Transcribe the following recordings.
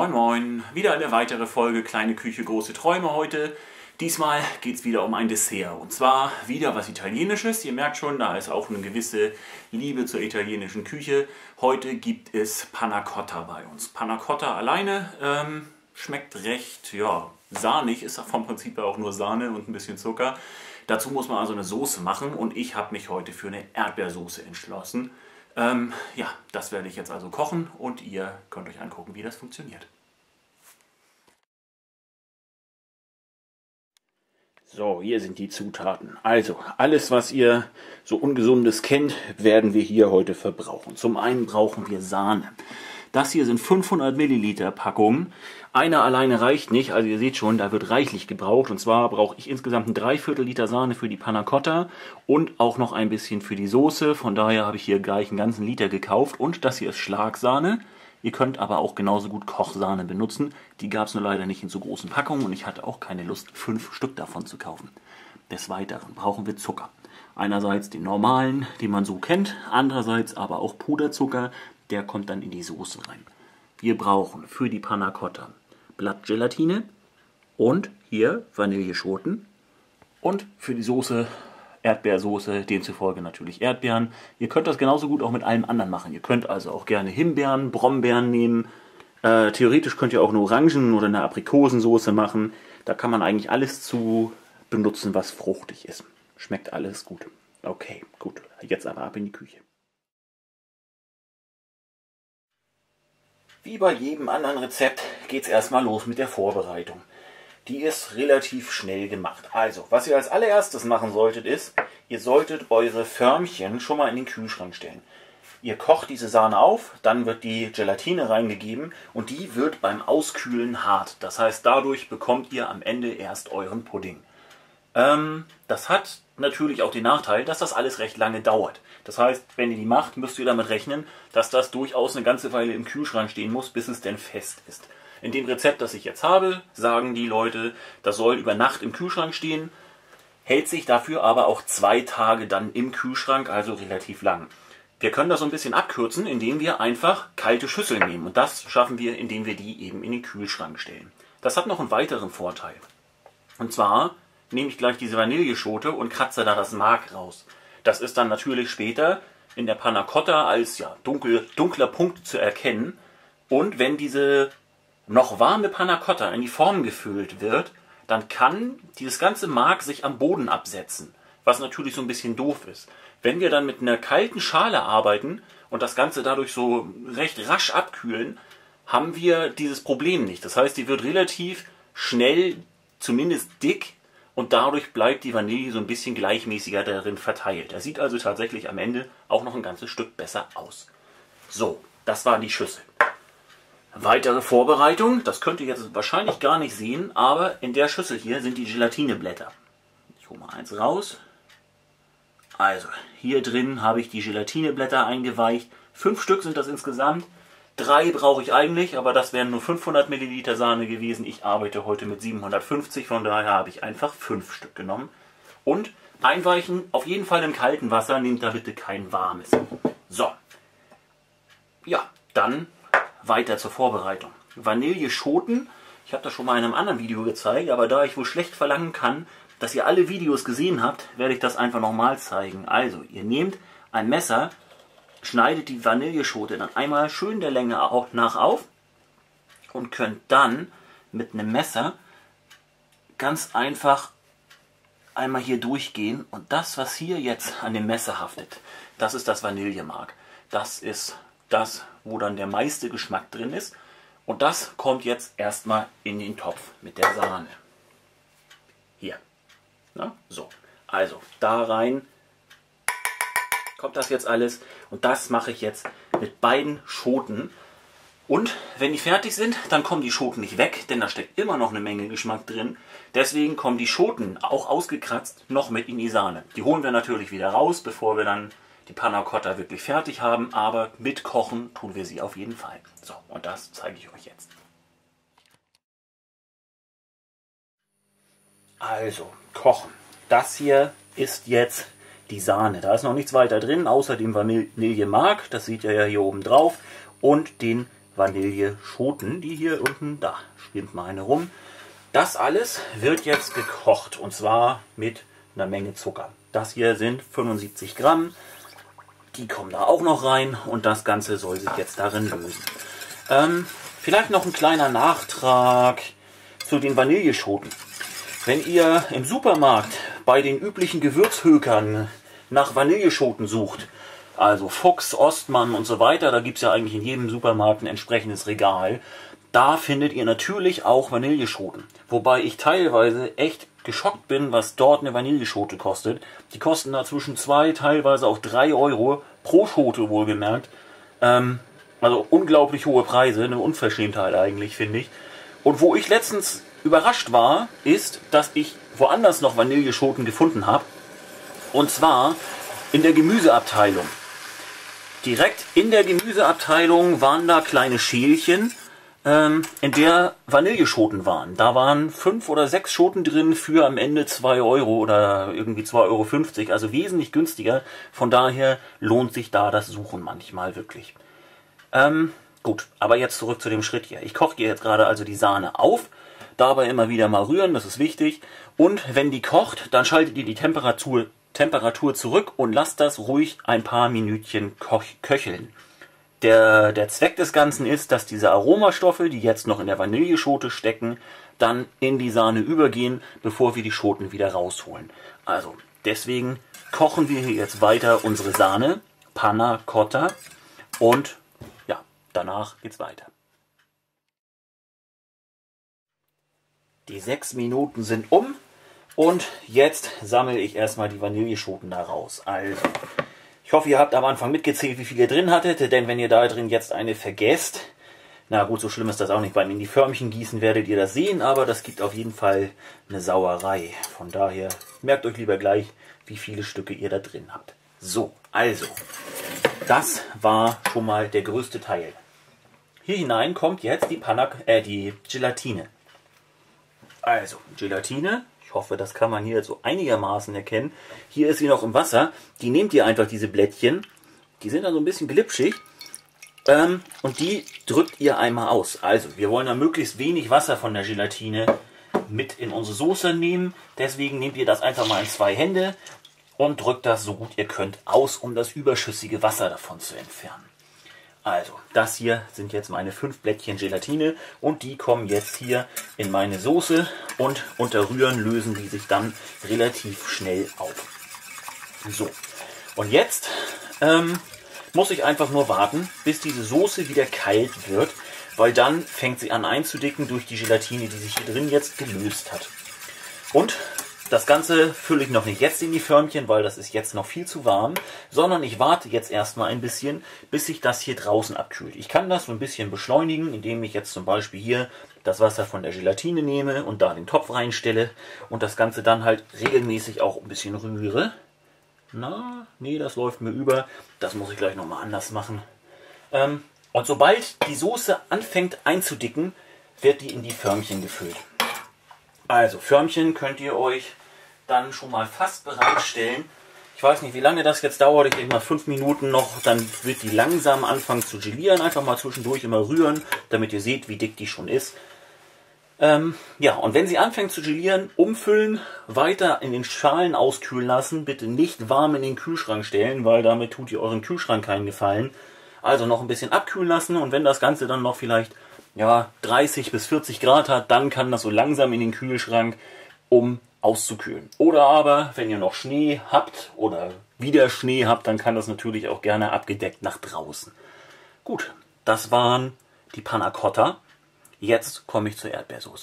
Moin Moin, wieder eine weitere Folge Kleine Küche, große Träume heute. Diesmal geht es wieder um ein Dessert und zwar wieder was Italienisches. Ihr merkt schon, da ist auch eine gewisse Liebe zur italienischen Küche. Heute gibt es Panna Cotta bei uns. Panna Cotta alleine schmeckt recht sahnig, ist vom Prinzip her auch nur Sahne und ein bisschen Zucker. Dazu muss man also eine Soße machen und ich habe mich heute für eine Erdbeersoße entschlossen. Das werde ich jetzt also kochen und ihr könnt euch angucken, wie das funktioniert. So, hier sind die Zutaten. Also, alles, was ihr so Ungesundes kennt, werden wir hier heute verbrauchen. Zum einen brauchen wir Sahne. Das hier sind 500 Milliliter Packungen. Eine alleine reicht nicht, also ihr seht schon, da wird reichlich gebraucht. Und zwar brauche ich insgesamt ein Dreiviertel Liter Sahne für die Panna Cotta und auch noch ein bisschen für die Soße. Von daher habe ich hier gleich einen ganzen Liter gekauft. Und das hier ist Schlagsahne. Ihr könnt aber auch genauso gut Kochsahne benutzen. Die gab es nur leider nicht in so großen Packungen und ich hatte auch keine Lust, 5 Stück davon zu kaufen. Des Weiteren brauchen wir Zucker. Einerseits den normalen, den man so kennt, andererseits aber auch Puderzucker, der kommt dann in die Soße rein. Wir brauchen für die Panna Cotta Blattgelatine und hier Vanilleschoten und für die Soße Erdbeersoße, demzufolge natürlich Erdbeeren. Ihr könnt das genauso gut auch mit allem anderen machen. Ihr könnt also auch gerne Himbeeren, Brombeeren nehmen. Theoretisch könnt ihr auch eine Orangen- oder eine Aprikosensoße machen. Da kann man eigentlich alles zu benutzen, was fruchtig ist. Schmeckt alles gut. Okay, gut. Jetzt aber ab in die Küche. Wie bei jedem anderen Rezept geht es erstmal los mit der Vorbereitung. Die ist relativ schnell gemacht. Also, was ihr als allererstes machen solltet, ist, ihr solltet eure Förmchen schon mal in den Kühlschrank stellen. Ihr kocht diese Sahne auf, dann wird die Gelatine reingegeben und die wird beim Auskühlen hart. Das heißt, dadurch bekommt ihr am Ende erst euren Pudding. Das hat natürlich auch den Nachteil, dass das alles recht lange dauert. Das heißt, wenn ihr die macht, müsst ihr damit rechnen, dass das durchaus eine ganze Weile im Kühlschrank stehen muss, bis es denn fest ist. In dem Rezept, das ich jetzt habe, sagen die Leute, das soll über Nacht im Kühlschrank stehen, hält sich dafür aber auch 2 Tage dann im Kühlschrank, also relativ lang. Wir können das so ein bisschen abkürzen, indem wir einfach kalte Schüsseln nehmen. Und das schaffen wir, indem wir die eben in den Kühlschrank stellen. Das hat noch einen weiteren Vorteil. Und zwar nehme ich gleich diese Vanilleschote und kratze da das Mark raus. Das ist dann natürlich später in der Panna Cotta als dunkler Punkt zu erkennen. Und wenn diese noch warme Panna Cotta in die Form gefüllt wird, dann kann dieses ganze Mark sich am Boden absetzen, was natürlich so ein bisschen doof ist. Wenn wir dann mit einer kalten Schale arbeiten und das Ganze dadurch so recht rasch abkühlen, haben wir dieses Problem nicht. Das heißt, die wird relativ schnell, zumindest dick, und dadurch bleibt die Vanille so ein bisschen gleichmäßiger darin verteilt. Er sieht also tatsächlich am Ende auch noch ein ganzes Stück besser aus. So, das war die Schüssel. Weitere Vorbereitung, das könnt ihr jetzt wahrscheinlich gar nicht sehen, aber in der Schüssel hier sind die Gelatineblätter. Ich hole mal eins raus. Also, hier drin habe ich die Gelatineblätter eingeweicht. 5 Stück sind das insgesamt. 3 brauche ich eigentlich, aber das wären nur 500 Milliliter Sahne gewesen. Ich arbeite heute mit 750, von daher habe ich einfach 5 Stück genommen. Und einweichen auf jeden Fall im kalten Wasser, nehmt da bitte kein warmes. So, ja, dann weiter zur Vorbereitung. Vanilleschoten, ich habe das schon mal in einem anderen Video gezeigt, aber da ich wohl schlecht verlangen kann, dass ihr alle Videos gesehen habt, werde ich das einfach nochmal zeigen. Also, ihr nehmt ein Messer, schneidet die Vanilleschote dann einmal schön der Länge nach auf und könnt dann mit einem Messer ganz einfach einmal hier durchgehen und das, was hier jetzt an dem Messer haftet, das ist das Vanillemark. Das ist das, wo dann der meiste Geschmack drin ist und das kommt jetzt erstmal in den Topf mit der Sahne. Hier. Na, so. Also, da rein kommt das jetzt alles und das mache ich jetzt mit beiden Schoten. Und wenn die fertig sind, dann kommen die Schoten nicht weg, denn da steckt immer noch eine Menge Geschmack drin. Deswegen kommen die Schoten, auch ausgekratzt, noch mit in die Sahne. Die holen wir natürlich wieder raus, bevor wir dann die Panna Cotta wirklich fertig haben, aber mit Kochen tun wir sie auf jeden Fall. So, und das zeige ich euch jetzt. Also, kochen. Das hier ist jetzt die Sahne. Da ist noch nichts weiter drin, außer dem Vanillemark, das seht ihr ja hier oben drauf, und den Vanilleschoten, die hier unten, da schwimmt mal eine rum. Das alles wird jetzt gekocht und zwar mit einer Menge Zucker. Das hier sind 75 Gramm. Die kommen da auch noch rein und das Ganze soll sich jetzt darin lösen. Vielleicht noch ein kleiner Nachtrag zu den Vanilleschoten. Wenn ihr im Supermarkt bei den üblichen Gewürzhökern nach Vanilleschoten sucht, also Fuchs, Ostmann und so weiter, da gibt es ja eigentlich in jedem Supermarkt ein entsprechendes Regal, da findet ihr natürlich auch Vanilleschoten. Wobei ich teilweise echt geschockt bin, was dort eine Vanilleschote kostet. Die kosten da zwischen 2, teilweise auch 3 Euro pro Schote wohlgemerkt. Also unglaublich hohe Preise, eine Unverschämtheit eigentlich, finde ich. Und wo ich letztens überrascht war, ist, dass ich woanders noch Vanilleschoten gefunden habe. Und zwar in der Gemüseabteilung. Direkt in der Gemüseabteilung waren da kleine Schälchen, in der Vanilleschoten waren. Da waren 5 oder 6 Schoten drin für am Ende 2 Euro oder irgendwie 2,50 Euro, also wesentlich günstiger. Von daher lohnt sich da das Suchen manchmal wirklich. Gut, aber jetzt zurück zu dem Schritt hier. Ich koche hier jetzt gerade also die Sahne auf, dabei immer wieder mal rühren, das ist wichtig. Und wenn die kocht, dann schaltet ihr die Temperatur zurück und lasst das ruhig ein paar Minütchen köcheln. Der Zweck des Ganzen ist, dass diese Aromastoffe, die jetzt noch in der Vanilleschote stecken, dann in die Sahne übergehen, bevor wir die Schoten wieder rausholen. Also deswegen kochen wir hier jetzt weiter unsere Sahne, Panna Cotta, und ja, danach geht's weiter. Die 6 Minuten sind um und jetzt sammle ich erstmal die Vanilleschoten da raus. Also, ich hoffe, ihr habt am Anfang mitgezählt, wie viel ihr drin hattet, denn wenn ihr da drin jetzt eine vergesst, na gut, so schlimm ist das auch nicht, beim in die Förmchen gießen werdet ihr das sehen, aber das gibt auf jeden Fall eine Sauerei. Von daher merkt euch lieber gleich, wie viele Stücke ihr da drin habt. So, also, das war schon mal der größte Teil. Hier hinein kommt jetzt die Gelatine. Also, Gelatine. Ich hoffe, das kann man hier so einigermaßen erkennen. Hier ist sie noch im Wasser. Die nehmt ihr einfach, diese Blättchen. Die sind dann so ein bisschen glitschig. Und die drückt ihr einmal aus. Also, wir wollen da möglichst wenig Wasser von der Gelatine mit in unsere Soße nehmen. Deswegen nehmt ihr das einfach mal in 2 Hände und drückt das so gut ihr könnt aus, um das überschüssige Wasser davon zu entfernen. Also, das hier sind jetzt meine 5 Blättchen Gelatine und die kommen jetzt hier in meine Soße und unter Rühren lösen die sich dann relativ schnell auf. So, und jetzt muss ich einfach nur warten, bis diese Soße wieder kalt wird, weil dann fängt sie an einzudicken durch die Gelatine, die sich hier drin jetzt gelöst hat. Und das Ganze fülle ich noch nicht jetzt in die Förmchen, weil das ist jetzt noch viel zu warm, sondern ich warte jetzt erstmal ein bisschen, bis sich das hier draußen abkühlt. Ich kann das so ein bisschen beschleunigen, indem ich jetzt zum Beispiel hier das Wasser von der Gelatine nehme und da den Topf reinstelle und das Ganze dann halt regelmäßig auch ein bisschen rühre. Na, nee, das läuft mir über. Das muss ich gleich nochmal anders machen. Und sobald die Soße anfängt einzudicken, wird die in die Förmchen gefüllt. Also, Förmchen könnt ihr euch dann schon mal fast bereitstellen. Ich weiß nicht, wie lange das jetzt dauert. Ich denke mal 5 Minuten noch. Dann wird die langsam anfangen zu gelieren. Einfach mal zwischendurch immer rühren, damit ihr seht, wie dick die schon ist. Ja, und wenn sie anfängt zu gelieren, umfüllen, weiter in den Schalen auskühlen lassen. Bitte nicht warm in den Kühlschrank stellen, weil damit tut ihr euren Kühlschrank keinen Gefallen. Also noch ein bisschen abkühlen lassen und wenn das Ganze dann noch vielleicht 30 bis 40 Grad hat, dann kann das so langsam in den Kühlschrank, um auszukühlen. Oder aber, wenn ihr noch Schnee habt oder wieder Schnee habt, dann kann das natürlich auch gerne abgedeckt nach draußen. Gut, das waren die Panna Cotta. Jetzt komme ich zur Erdbeersoße.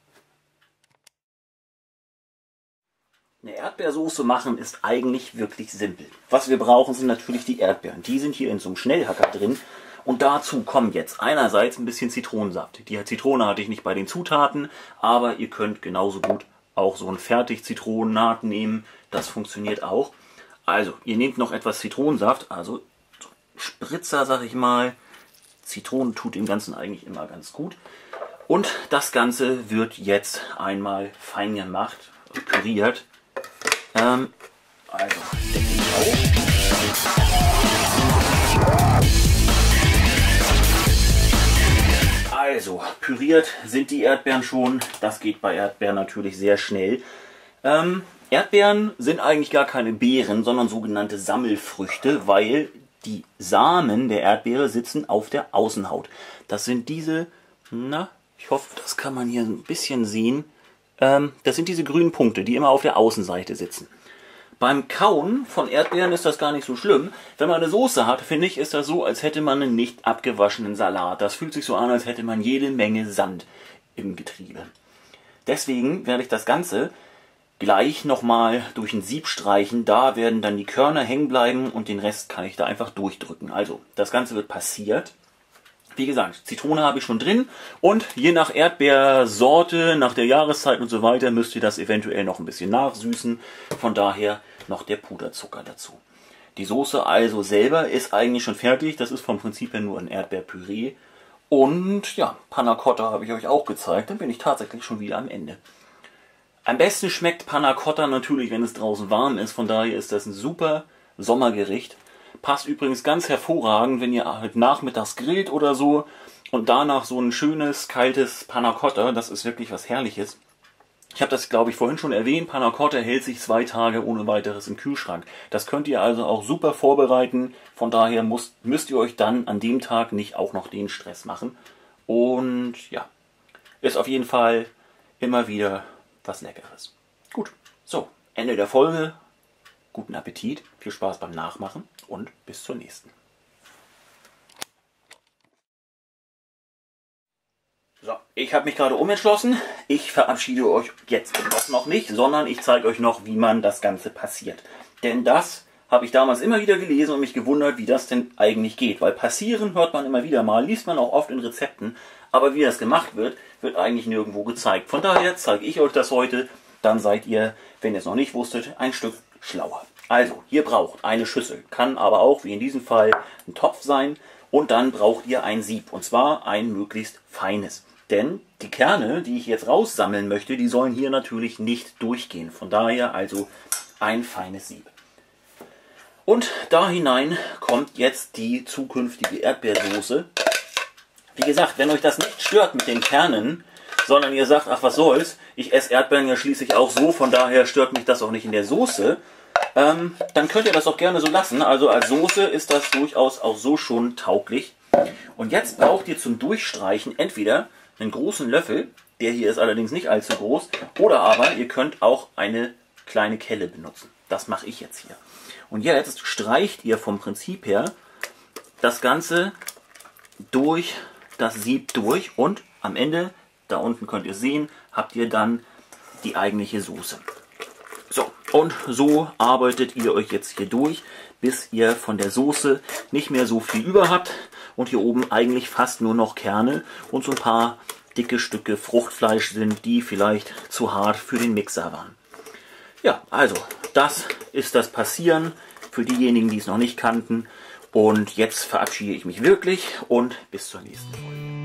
Eine Erdbeersoße machen ist eigentlich wirklich simpel. Was wir brauchen, sind natürlich die Erdbeeren. Die sind hier in so einem Schnellhacker drin. Und dazu kommt jetzt einerseits ein bisschen Zitronensaft. Die Zitrone hatte ich nicht bei den Zutaten, aber ihr könnt genauso gut auch so einen Fertig-Zitronennaht nehmen. Das funktioniert auch. Also, ihr nehmt noch etwas Zitronensaft, also Spritzer, sag ich mal. Zitrone tut dem Ganzen eigentlich immer ganz gut. Und das Ganze wird jetzt einmal fein gemacht, püriert. Also, Deckel drauf. Also, püriert sind die Erdbeeren schon. Das geht bei Erdbeeren natürlich sehr schnell. Erdbeeren sind eigentlich gar keine Beeren, sondern sogenannte Sammelfrüchte, weil die Samen der Erdbeere sitzen auf der Außenhaut. Das sind diese, na, ich hoffe, das kann man hier ein bisschen sehen. Das sind diese grünen Punkte, die immer auf der Außenseite sitzen. Beim Kauen von Erdbeeren ist das gar nicht so schlimm. Wenn man eine Soße hat, finde ich, ist das so, als hätte man einen nicht abgewaschenen Salat. Das fühlt sich so an, als hätte man jede Menge Sand im Getriebe. Deswegen werde ich das Ganze gleich nochmal durch ein Sieb streichen. Da werden dann die Körner hängen bleiben und den Rest kann ich da einfach durchdrücken. Also, das Ganze wird passiert. Wie gesagt, Zitrone habe ich schon drin und je nach Erdbeersorte, nach der Jahreszeit und so weiter müsst ihr das eventuell noch ein bisschen nachsüßen. Von daher noch der Puderzucker dazu. Die Soße also selber ist eigentlich schon fertig. Das ist vom Prinzip her nur ein Erdbeerpüree. Und ja, Panna Cotta habe ich euch auch gezeigt. Dann bin ich tatsächlich schon wieder am Ende. Am besten schmeckt Panna Cotta natürlich, wenn es draußen warm ist. Von daher ist das ein super Sommergericht. Passt übrigens ganz hervorragend, wenn ihr halt nachmittags grillt oder so und danach so ein schönes, kaltes Panna Cotta. Das ist wirklich was Herrliches. Ich habe das, glaube ich, vorhin schon erwähnt. Panna Cotta hält sich 2 Tage ohne weiteres im Kühlschrank. Das könnt ihr also auch super vorbereiten. Von daher müsst ihr euch dann an dem Tag nicht auch noch den Stress machen. Und ja, ist auf jeden Fall immer wieder was Leckeres. Gut, so, Ende der Folge. Guten Appetit, viel Spaß beim Nachmachen und bis zur nächsten. So, ich habe mich gerade umentschlossen. Ich verabschiede euch jetzt noch nicht, sondern ich zeige euch noch, wie man das Ganze passiert. Denn das habe ich damals immer wieder gelesen und mich gewundert, wie das denn eigentlich geht. Weil passieren hört man immer wieder mal, liest man auch oft in Rezepten, aber wie das gemacht wird, wird eigentlich nirgendwo gezeigt. Von daher zeige ich euch das heute, dann seid ihr, wenn ihr es noch nicht wusstet, ein Stück schlauer. Also, ihr braucht eine Schüssel, kann aber auch, wie in diesem Fall, ein Topf sein und dann braucht ihr ein Sieb und zwar ein möglichst feines. Denn die Kerne, die ich jetzt raussammeln möchte, die sollen hier natürlich nicht durchgehen. Von daher also ein feines Sieb. Und da hinein kommt jetzt die zukünftige Erdbeersoße. Wie gesagt, wenn euch das nicht stört mit den Kernen, sondern ihr sagt, ach was soll's, ich esse Erdbeeren ja schließlich auch so, von daher stört mich das auch nicht in der Soße, dann könnt ihr das auch gerne so lassen. Also als Soße ist das durchaus auch so schon tauglich. Und jetzt braucht ihr zum Durchstreichen entweder einen großen Löffel, der hier ist allerdings nicht allzu groß, oder aber ihr könnt auch eine kleine Kelle benutzen. Das mache ich jetzt hier. Und jetzt streicht ihr vom Prinzip her das Ganze durch das Sieb durch und am Ende, da unten könnt ihr sehen, habt ihr dann die eigentliche Soße. So, und so arbeitet ihr euch jetzt hier durch, bis ihr von der Soße nicht mehr so viel über habt und hier oben eigentlich fast nur noch Kerne und so ein paar dicke Stücke Fruchtfleisch sind, die vielleicht zu hart für den Mixer waren. Ja, also das ist das Passieren für diejenigen, die es noch nicht kannten. Und jetzt verabschiede ich mich wirklich und bis zur nächsten Folge.